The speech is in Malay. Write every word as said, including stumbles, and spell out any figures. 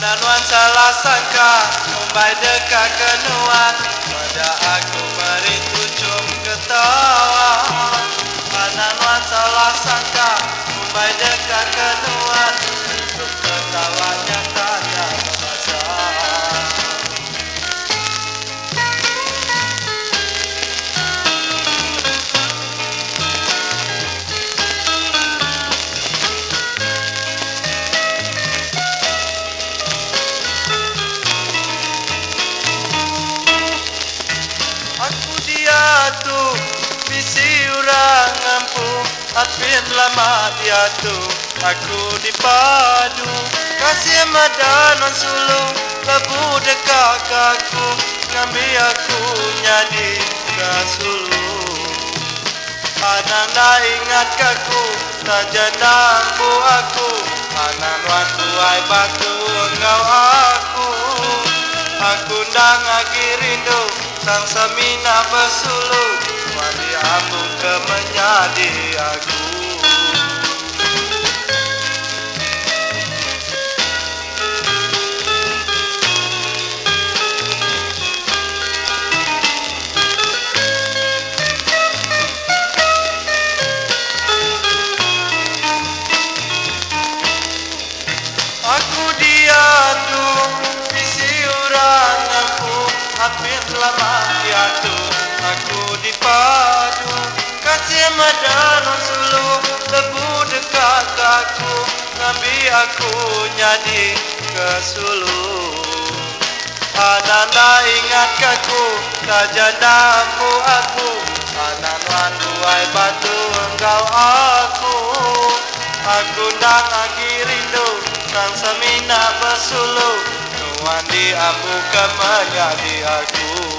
Ananuan salah sangka Mumbai dekat kenuan pada aku merintu cum ketawa. Ananuan salah sangka Mumbai dekat kenuan cum ketawanya tanda bahasa. Aku dia tu bisi orang ngampung Atpin lama dia tu aku dipadu kasih madanon sulung lebu dekat kaku ngambil aku nyadi ke sulung. Ananda ingat kaku tak jadang bu aku anan waktu ai batu engkau aku aku ndang agi rindu sang semina bersulu wali ambu ke menjadi aku. Aku dia tu bisi orang aku hampir lama dia tu aku dipadu kasih madanon sulu lebu dekat aku ngambil aku nyadi ke sulu. Ananda ingat kaku tak jadamu aku anan wan buai batu engkau aku aku ndang agi rindu sang semina bersulu nuan di ambu ke menjadi aku.